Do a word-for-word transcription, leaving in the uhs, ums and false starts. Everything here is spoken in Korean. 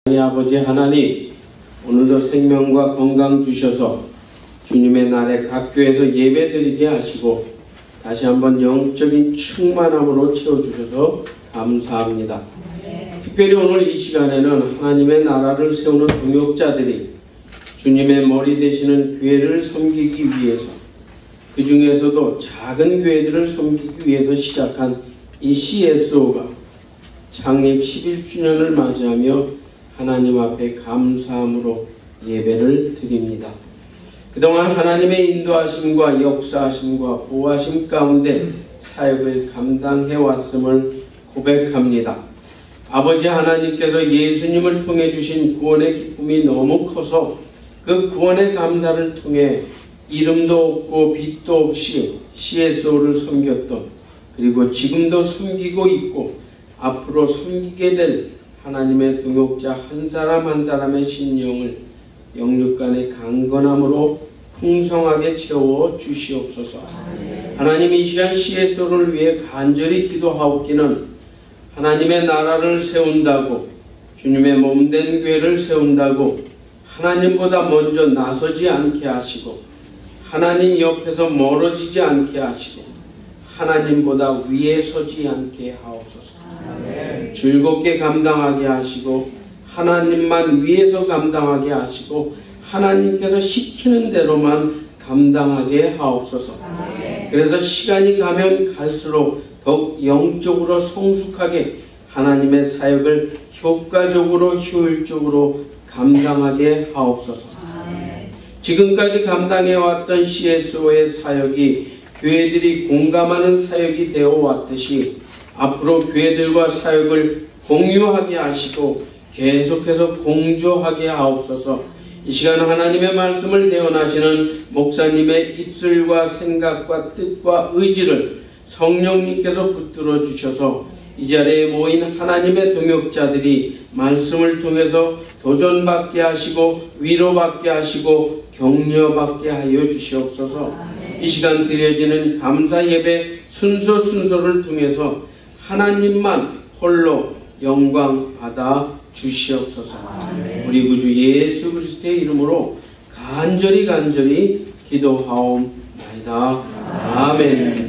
아버지 하나님, 오늘도 생명과 건강 주셔서 주님의 날에 각 교회에서 예배드리게 하시고 다시 한번 영적인 충만함으로 채워주셔서 감사합니다. 네. 특별히 오늘 이 시간에는 하나님의 나라를 세우는 동역자들이 주님의 머리 되시는 교회를 섬기기 위해서, 그 중에서도 작은 교회들을 섬기기 위해서 시작한 이 씨에스오가 창립 십일 주년을 맞이하며 하나님 앞에 감사함으로 예배를 드립니다. 그동안 하나님의 인도하심과 역사하심과 보호하심 가운데 사역을 감당해 왔음을 고백합니다. 아버지 하나님께서 예수님을 통해 주신 구원의 기쁨이 너무 커서 그 구원의 감사를 통해 이름도 없고 빛도 없이 씨에스오를 섬겼던, 그리고 지금도 섬기고 있고 앞으로 섬기게 될 하나님의 동역자 한 사람 한 사람의 심령을 영육간의 강건함으로 풍성하게 채워 주시옵소서. 하나님, 이 시간 씨에스오를 위해 간절히 기도하옵기는 하나님의 나라를 세운다고, 주님의 몸된 교회를 세운다고 하나님보다 먼저 나서지 않게 하시고, 하나님 옆에서 멀어지지 않게 하시고, 하나님보다 위에 서지 않게 하옵소서. 아멘. 즐겁게 감당하게 하시고, 하나님만 위에서 감당하게 하시고, 하나님께서 시키는 대로만 감당하게 하옵소서. 아멘. 그래서 시간이 가면 갈수록 더욱 영적으로 성숙하게 하나님의 사역을 효과적으로 효율적으로 감당하게 하옵소서. 아멘. 지금까지 감당해왔던 씨에스오의 사역이 교회들이 공감하는 사역이 되어 왔듯이 앞으로 교회들과 사역을 공유하게 하시고 계속해서 공조하게 하옵소서. 이 시간 하나님의 말씀을 대언하시는 목사님의 입술과 생각과 뜻과 의지를 성령님께서 붙들어 주셔서 이 자리에 모인 하나님의 동역자들이 말씀을 통해서 도전받게 하시고 위로받게 하시고 격려받게 하여 주시옵소서. 이 시간 드려지는 감사 예배 순서 순서를 통해서 하나님만 홀로 영광 받아 주시옵소서. 우리 구주 예수 그리스도의 이름으로 간절히 간절히 기도하옵나이다. 아멘.